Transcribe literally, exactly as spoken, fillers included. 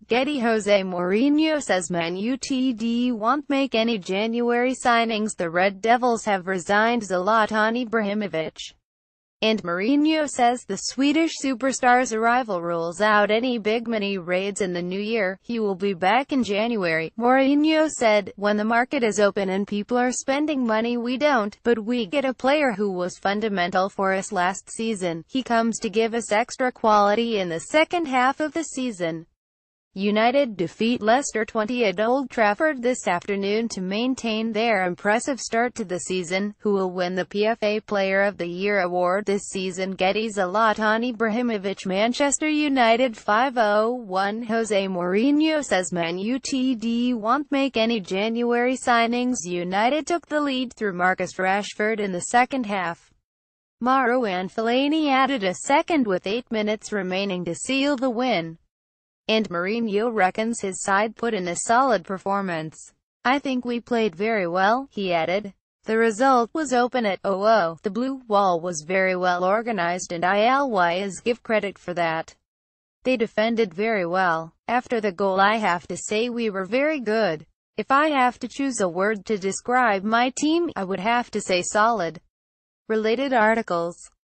Getty. Jose Mourinho says Man United won't make any January signings. The Red Devils have resigned Zlatan Ibrahimovic, and Mourinho says the Swedish superstar's arrival rules out any big money raids in the new year. He will be back in January. Mourinho said, "When the market is open and people are spending money, we don't, but we get a player who was fundamental for us last season. He comes to give us extra quality in the second half of the season." United defeat Leicester twenty at Old Trafford this afternoon to maintain their impressive start to the season. Who will win the P F A Player of the Year award this season? Getty. Zlatan Ibrahimovic. Manchester United five oh one. Jose Mourinho says Man United won't make any January signings. United took the lead through Marcus Rashford in the second half. Marouane Fellaini added a second with eight minutes remaining to seal the win, and Mourinho reckons his side put in a solid performance. "I think we played very well," he added. "The result was open at oh oh. The blue wall was very well organized and I'll always give credit for that. They defended very well. After the goal I have to say we were very good. If I have to choose a word to describe my team, I would have to say solid." Related articles.